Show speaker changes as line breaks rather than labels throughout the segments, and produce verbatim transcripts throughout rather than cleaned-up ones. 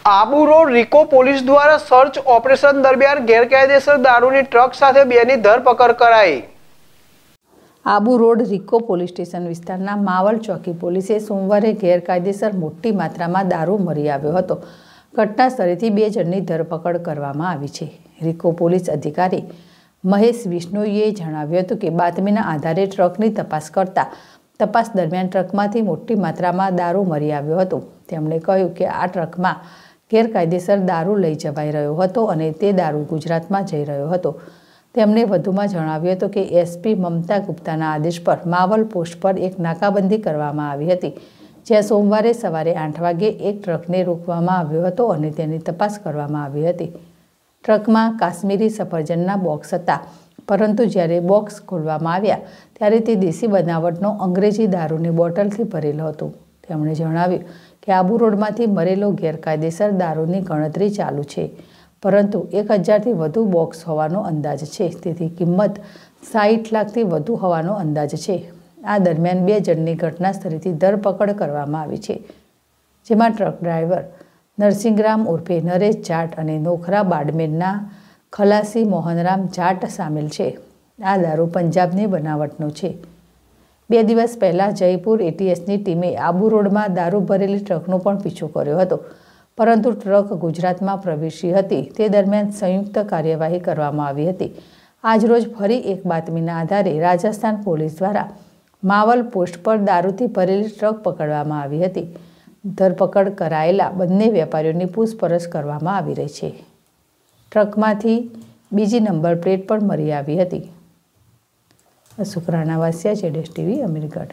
Abu road RIICO police દ્વારા search operation દરમિયાન ગેરકાયદેસર દારૂની ટ્રક સાથે બેની ધરપકડ કરાઈ।
Abu road RIICO police station વિસ્તારના માવલ ચોકી પોલીસે સોમવારે ગેરકાયદેસર મોટી માત્રામાં દારૂ મળી આવ્યો હતો। ઘટના સ્થળેથી બે જણની ધરપકડ કરવામાં આવી છે। રિકો પોલીસ અધિકારી મહેશ વિષ્ણોઈએ જણાવ્યું હતું કે બાતમીના આધારે ટ્રકની તપાસ કરતા તપાસ દરમિયાન ટ્રકમાંથી મોટી માત્રામાં દારૂ મળી આવ્યો હતો। તેમણે કહ્યું કે આ ટ્રકમાં ગેરકાયદેસર દારૂ લઈ જવાઈ રહ્યો હતો અને તે દારૂ ગુજરાતમાં જઈ રહ્યો હતો। તેમણે વધુમાં જણાવ્યું હતું કે એસપી મમતા ગુપ્તાના આદેશ પર માવલ પોસ્ટ પર એક નાકાબંધી કરવામાં આવી હતી, જ્યાં સોમવારે સવારે આઠ વાગે એક ટ્રકને રોકવામાં આવ્યો હતો અને તેની તપાસ કરવામાં આવી હતી। ટ્રકમાં કાશ્મીરી સફરજનના બોક્સ હતા, પરંતુ જ્યારે બોક્સ ખોલવામાં આવ્યા ત્યારે તે દેશી બનાવટનો અંગ્રેજી દારૂની બોટલથી ભરેલો હતો। તેમણે જણાવ્યું કે આબુ રોડમાંથી મરેલો ગેરકાયદેસર દારૂની ગણતરી ચાલુ છે, પરંતુ એક હજારથી વધુ બોક્સ હોવાનો અંદાજ છે, તેથી કિંમત સાઠ લાખથી વધુ હોવાનો અંદાજ છે। આ દરમિયાન બે જણની ઘટના સ્થળેથી ધરપકડ કરવામાં આવી છે, જેમાં ટ્રક ડ્રાઈવર નરસિંગરામ ઉર્ફે નરેશ જાટ અને નોખરા બાડમેરના ખલાસી મોહનરામ જાટ સામેલ છે। આ દારૂ પંજાબની બનાવટનો છે। બે દિવસ પહેલાં જયપુર એટીએસની ટીમે આબુ રોડમાં દારૂ ભરેલી ટ્રકનો પણ પીછો કર્યો હતો, પરંતુ ટ્રક ગુજરાતમાં પ્રવેશી હતી તે દરમિયાન સંયુક્ત કાર્યવાહી કરવામાં આવી હતી। આજરોજ ફરી એક બાતમીના આધારે રાજસ્થાન પોલીસ દ્વારા માવલ પોસ્ટ પર દારૂથી ભરેલી ટ્રક પકડવામાં આવી હતી। ધરપકડ કરાયેલા બંને વેપારીઓની પૂછપરછ કરવામાં આવી રહી છે। ટ્રકમાંથી બીજી નંબર પ્લેટ પણ મળી આવી હતી। શુક્રાના વાસિયા, જેડેશ TV, Amirgadh.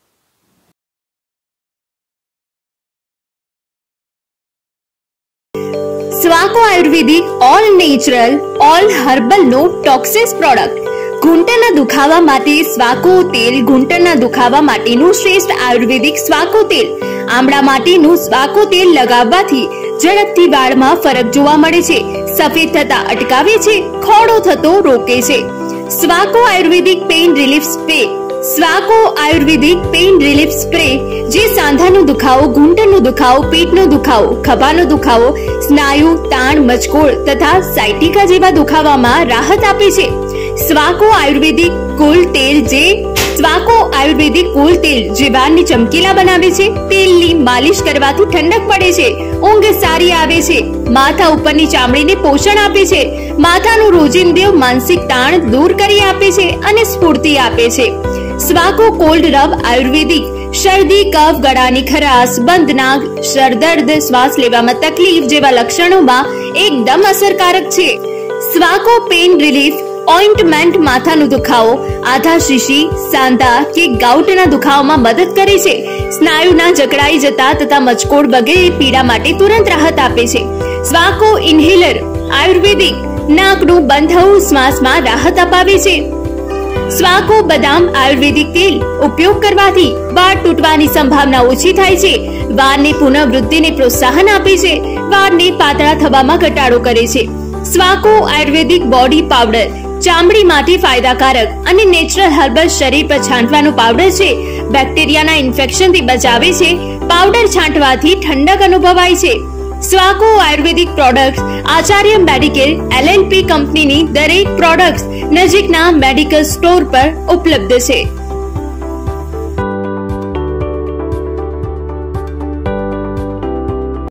Swaco ayurvedic all natural all herbal no toxic product. ઘૂંટણના દુખાવા માટે સ્વાકો તેલ। ઘૂંટણના દુખાવા માટેનું શ્રેષ્ઠ આયુર્વેદિક સ્વાકો તેલ। આમળા માટેનું સ્વાકો તેલ લગાવવાથી ઝડપથી વાળમાં ફરક જોવા મળે છે, સફેદ થતા અટકાવે છે, ખોડો થતો રોકે છે। Swaco ayurvedic pain relief spray. Swaco ayurvedic pain relief spray જે સાંધાનો દુખાવો, ઘૂંટણનો દુખાવો, પેટનો દુખાવો, ખભાનો દુખાવો, સ્નાયુ તાણ, મચકોડ તથા સાયટિકા જેવા દુખાવામાં રાહત આપે છે। સ્વાકો આયુર્વેદિક કુલ તેલ જે સ્વાકો આયુર્વેદિક કુલ તેલ જે વાળને ચમકીલા બનાવે છે। તેલની માલિશ કરવાથી ઠંડક પડે છે, ઊંઘ સારી આવે છે, માથા ઉપરની ચામડીને પોષણ આપે છે, માથાનું રોજિંદુ માનસિક તાણ દૂર કરી આપે છે અને સ્ફૂર્તિ આપે છે। સ્વાકો કોલ્ડ રબ આયુર્વેદિક શરદી, કફ, ગળાની ખરાશ, બંધ નાક, સરદર્દ, શ્વાસ લેવામાં તકલીફ જેવા લક્ષણોમાં એકદમ અસરકારક છે। સ્વાકો પેઇન રિલીફ ઓઇન્ટમેન્ટ માથાનો દુખાવો, આધા શીશી, સાંધા કે ગાઉટના દુખાવામાં મદદ કરે છે, સ્નાયુના જકડાઈ જતા તથા મચકોડ વગેરે પીડા માટે તુરંત રાહત આપે છે। સ્વાકો ઇન્હેલર આયુર્વેદિક નાકનું બંધ થવું, શ્વાસમાં રાહત અપાવે છે। સ્વાકો બદામ આયુર્વેદિક તેલ ઉપયોગ કરવાથી વાળ તૂટવાની સંભાવના ઓછી થાય છે, વાળની પુનઃવૃદ્ધિને પ્રોત્સાહન આપે છે, વાળને પાતળા થવામાં ઘટાડો કરે છે। સ્વાકો આયુર્વેદિક બોડી પાવડર ચામડી માટે ફાયદાકારક અને નેચરલ હર્બલ શરીર પર છાંટવાનો પાવડર છે, બેક્ટેરિયાના ઇન્ફેક્શનથી બચાવે છે, પાવડર છાંટવાથી ઠંડક અનુભવાય છે। Swaco ayurvedic products Acharya medical LLP કંપનીની દરેક પ્રોડક્ટ્સ નજીકના મેડિકલ સ્ટોર પર ઉપલબ્ધ છે।